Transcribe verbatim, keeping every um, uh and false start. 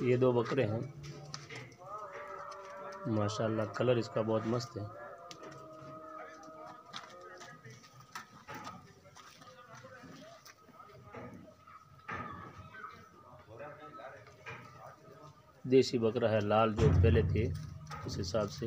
ये दो बकरे हैं माशाल्लाह, कलर इसका बहुत मस्त है। देसी बकरा है, लाल जो पहले थे उस हिसाब से।